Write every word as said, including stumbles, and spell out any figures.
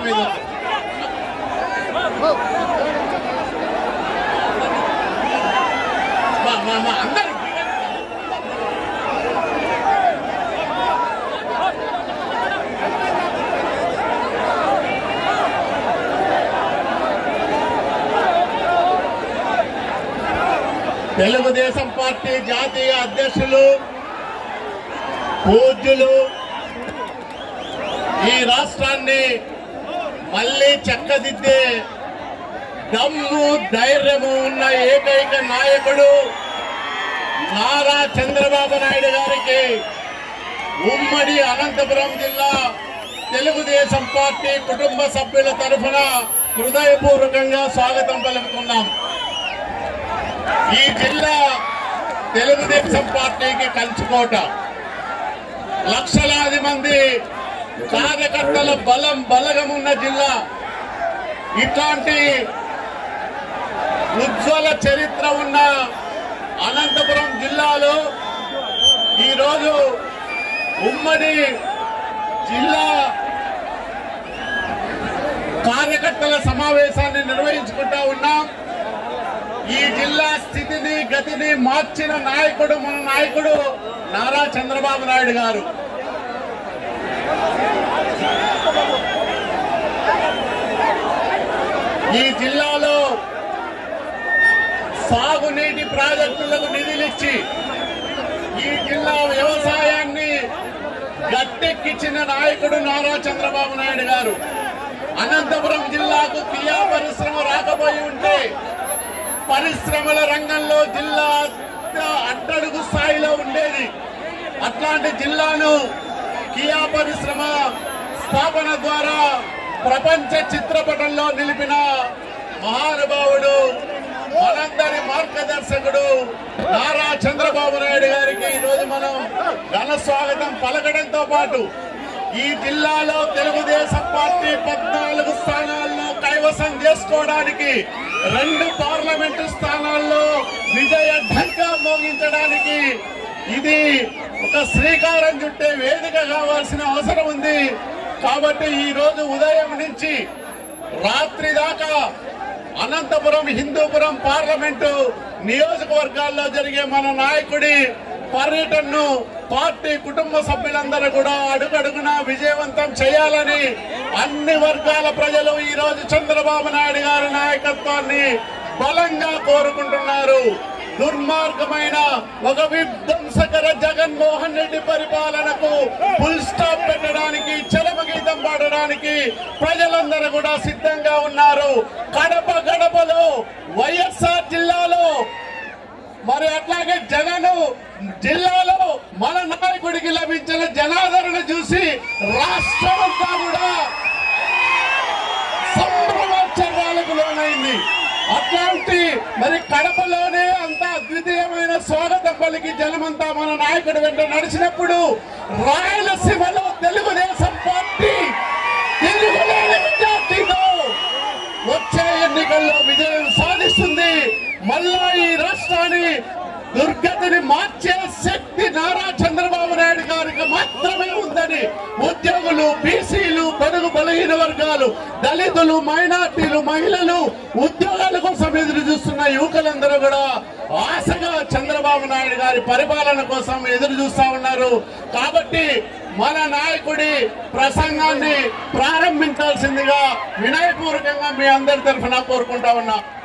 మీద అందరూ తెలుగుదేశం పార్టీ జాతీయ అధ్యక్షులు పూజ్యులు ఈ రాష్ట్రాన్ని మళ్లీ చక్కదిద్దే దమ్ము ధైర్యము ఉన్న ఏకైక నాయకుడు నారా చంద్రబాబు నాయుడు గారికి ఉమ్మడి అనంతపురం జిల్లా తెలుగుదేశం పార్టీ కుటుంబ సభ్యుల తరఫున హృదయపూర్వకంగా స్వాగతం పలుకుతున్నాం. ఈ జిల్లా తెలుగుదేశం పార్టీకి కంచుకోట. లక్షలాది మంది కార్యకర్తల బలం బలగమున్న జిల్లా. ఇట్లాంటి ఉజ్వల చరిత్ర ఉన్న అనంతపురం జిల్లాలో ఈరోజు ఉమ్మడి జిల్లా కార్యకర్తల సమావేశాన్ని నిర్వహించుకుంటా ఉన్నాం. ఈ జిల్లా స్థితిని గతిని మార్చిన నాయకుడు మన నాయకుడు నారా చంద్రబాబు నాయుడు గారు. ఈ జిల్లాలో సాగునీటి ప్రాజెక్టులకు నిధులిచ్చి ఈ జిల్లా వ్యవసాయాన్ని గట్టెక్కించిన నాయకుడు నారా చంద్రబాబు నాయుడు గారు. అనంతపురం జిల్లాకు కియా పరిశ్రమ రాకపోయి ఉంటే పరిశ్రమల రంగంలో జిల్లా అట్టడుగు స్థాయిలో ఉండేది. అట్లాంటి జిల్లాను కియా పరిశ్రమ స్థాపన ద్వారా ప్రపంచ చిత్రపటంలో నిలిపిన మహానుభావుడు మనందరి మార్గదర్శకుడు నారా చంద్రబాబు నాయుడు గారికి ఈరోజు మనం ఘన స్వాగతం పలకడంతో పాటు ఈ జిల్లాలో తెలుగుదేశం పార్టీ పద్నాలుగు స్థానాల్లో కైవసం చేసుకోవడానికి, రెండు పార్లమెంటు స్థానాల్లో విజయ ఢంకా మోగించడానికి ఇది ఒక శ్రీకారం చుట్టే వేదిక కావాల్సిన అవసరం ఉంది. కాబట్టి ఈ రోజు ఉదయం నుంచి రాత్రి దాకా అనంతపురం హిందూపురం పార్లమెంటు నియోజకవర్గాల్లో జరిగే మన నాయకుడి పర్యటనను పార్టీ కుటుంబ సభ్యులందరూ కూడా అడుగడుగునా విజయవంతం చేయాలని అన్ని వర్గాల ప్రజలు ఈ రోజు చంద్రబాబు నాయుడు గారి నాయకత్వాన్ని బలంగా కోరుకుంటున్నారు. దుర్మార్గమైన ఒక విధ్వంసకర జగన్మోహన్ రెడ్డి పరిపాలనకు ఫుల్ స్టాప్ పెట్టడానికి, చరమగీతం పాడడానికి ప్రజలందరూ కూడా సిద్ధంగా ఉన్నారు. కడప గడపలో వైఎస్ఆర్ జిల్లాలో మరి అట్లాగే జగన్ జిల్లాలో మన నాయకుడికి లభించిన జనాదరణ చూసి రాష్ట్రమంతా కూడా సంభ్రమాచర్యాలకు లోనైంది. అట్లాంటి మరి కడపలోనే అంత అద్వితీయమైన స్వాగతం పలికి జనమంతా మన నాయకుడి వెంట నడిచినప్పుడు రాయలసీమలో తెలుగుదేశం పార్టీ తిరుగులేని మెజార్టీతో వచ్చే ఎన్నికల్లో విజయం సాధిస్తుంది. మళ్ళా ఈ రాష్ట్రాన్ని దుర్గతిని మార్చే శక్తి నారా చంద్రబాబు నాయుడు గారికి మాత్రమే ఉందని ఉద్యోగులు, బీసీలు, బడుగు బలహీన వర్గాలు, దళితులు, మైనార్టీలు, మహిళలు ఉద్యోగాల కోసం ఎదురు చూస్తున్న యువకులందరూ కూడా ఆశగా చంద్రబాబు నాయుడు గారి పరిపాలన కోసం ఎదురు చూస్తా ఉన్నారు. కాబట్టి మన నాయకుడి ప్రసంగాన్ని ప్రారంభించాల్సిందిగా వినయపూర్వకంగా మీ అందరి తరఫున కోరుకుంటా ఉన్నా.